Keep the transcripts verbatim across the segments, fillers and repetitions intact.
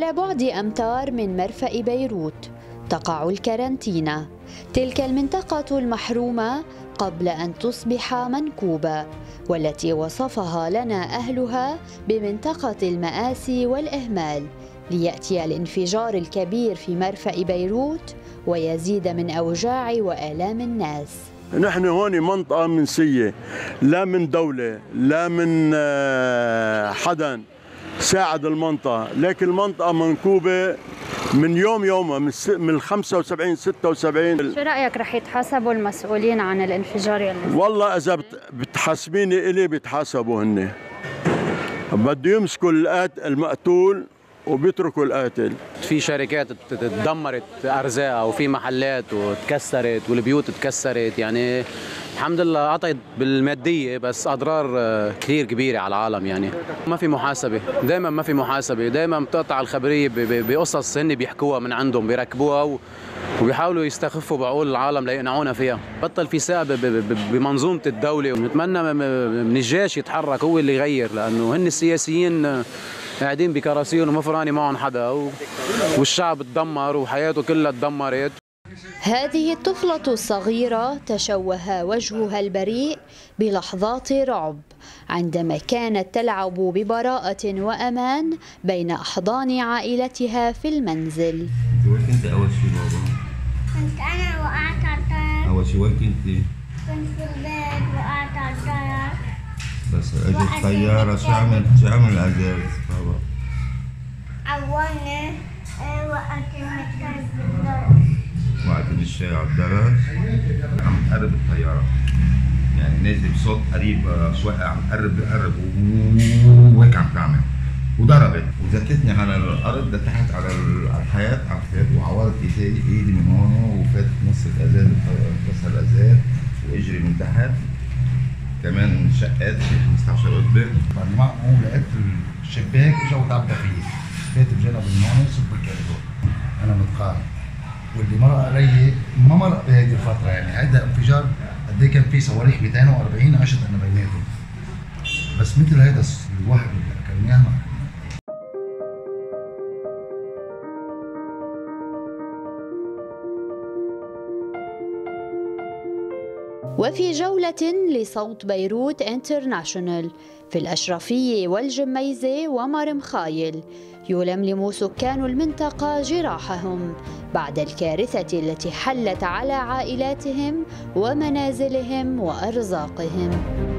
على بعد أمتار من مرفأ بيروت تقع الكارانتينا، تلك المنطقة المحرومة قبل أن تصبح منكوبة، والتي وصفها لنا أهلها بمنطقة المآسي والإهمال، ليأتي الانفجار الكبير في مرفأ بيروت ويزيد من أوجاع وآلام الناس. نحن هون منطقة منسية، لا من دولة لا من حدا ساعد المنطقة، لكن المنطقة منكوبة من يوم يومها من من خمسة وسبعين ستة وسبعين. شو رأيك رح يتحاسبوا المسؤولين عن الانفجار يلي؟ والله إذا بتحاسبيني إلي بيتحاسبوا هن. بده يمسكوا القاتل المقتول وبيتركوا القاتل. في شركات تدمرت ارزاقها وفي محلات وتكسرت والبيوت تكسرت، يعني الحمد لله قطعت بالماديه بس اضرار كثير كبيره على العالم. يعني ما في محاسبه، دائما ما في محاسبه، دائما بتقطع الخبريه بقصص هن بيحكوها من عندهم بيركبوها وبيحاولوا يستخفوا بعقول العالم ليقنعونا فيها. بطل في ثقه بمنظومه الدوله، ونتمنى من الجيش يتحرك هو اللي يغير، لانه هن السياسيين قاعدين بكراسيهم وما فراني معهم حدا، والشعب تدمر وحياته كلها تدمرت. هذه الطفلة الصغيرة تشوه وجهها البريء بلحظات رعب عندما كانت تلعب ببراءة وأمان بين أحضان عائلتها في المنزل. وين كنت أول شيء بابا؟ كنت أنا وقعت على الطيارة. أول شيء وين كنتي؟ كنت في البيت وقعت على الطيارة. بس اجت طيارة، شو عمل شو عمل العزاز بابا؟ عورني، وقعتني الشاي بالدرج. وقعتني الشاي على الدرج؟ عم تقرب الطيارة، يعني نازل بصوت قريب شوي، عم تقرب بقرب وهيك عم تعمل وضربت وزتتني على الأرض لتحت على الحياة، عرفت، وعورت ايدي ايدي من هون وفاتت نص الازاز، كسر الازاز واجري من تحت كمان شقات شي خمسطعش قطبه. بعد ما هو لقيت الشباك اجى وتعبى فيه، فات بجنب من هون صب الكرتون. انا متقاعد، واللي مرق علي ما مرق بهيدي الفتره، يعني هيدا انفجار قد ايه كان في صواريخ مئتين وأربعين عشت انا بيناتهم، بس مثل هيدا الواحد اللي اكلناه. وفي جولة لصوت بيروت انترناشونال في الأشرفية والجميزة ومرم خايل، يلملم سكان المنطقة جراحهم بعد الكارثة التي حلت على عائلاتهم ومنازلهم وأرزاقهم.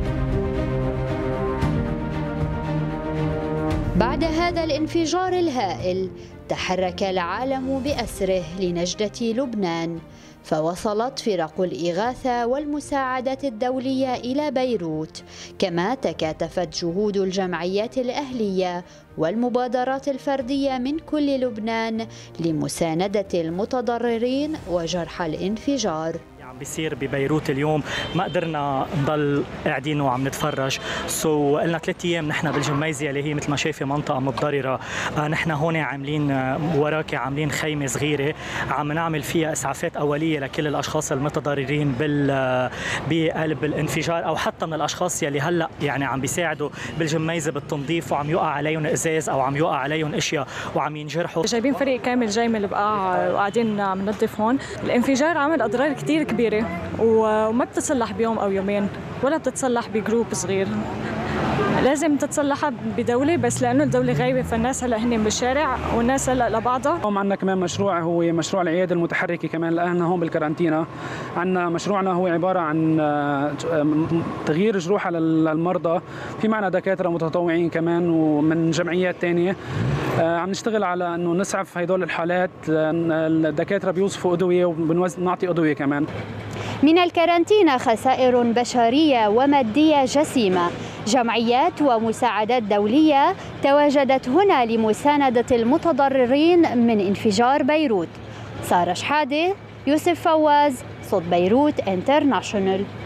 بعد هذا الانفجار الهائل تحرك العالم بأسره لنجدة لبنان، فوصلت فرق الإغاثة والمساعدة الدولية إلى بيروت، كما تكاتفت جهود الجمعيات الأهلية والمبادرات الفردية من كل لبنان لمساندة المتضررين وجرحى الانفجار. عم بيصير ببيروت اليوم ما قدرنا نضل قاعدين وعم نتفرج، سو قلنا ثلاث ايام نحن بالجميزه اللي هي مثل ما شايفه منطقه متضرره، آه نحن هون عاملين آه وراكي عاملين خيمه صغيره عم نعمل فيها اسعافات اوليه لكل الاشخاص المتضررين بال آه بقلب الانفجار، او حتى من الاشخاص يلي هلا يعني عم بيساعدوا بالجميزه بالتنظيف وعم يقع عليهم ازاز او عم يقع عليهم اشياء وعم ينجرحوا. جايبين فريق كامل جاي من البقاع وقاعدين عم ننظف هون. الانفجار عمل اضرار كثير كبيره وما بتتصلح بيوم او يومين ولا بتتصلح بجروب صغير، لازم تتصلحها بدوله، بس لانه الدوله غايبه فالناس هلا هن بالشارع والناس هلا لبعضها. اليوم عندنا كمان مشروع هو مشروع العياده المتحركه كمان لأهلنا هون بالكارانتينا. عندنا مشروعنا هو عباره عن تغيير جروح للمرضى، في معنا دكاتره متطوعين كمان ومن جمعيات ثانيه عم نشتغل على انه نسعف هدول الحالات. الدكاتره بيوصفوا ادويه وبنعطي ادويه كمان. من الكارانتينا خسائر بشريه وماديه جسيمه، جمعيات ومساعدات دوليه تواجدت هنا لمسانده المتضررين من انفجار بيروت. سارة شحاده، يوسف فواز، صوت بيروت انترناشونال.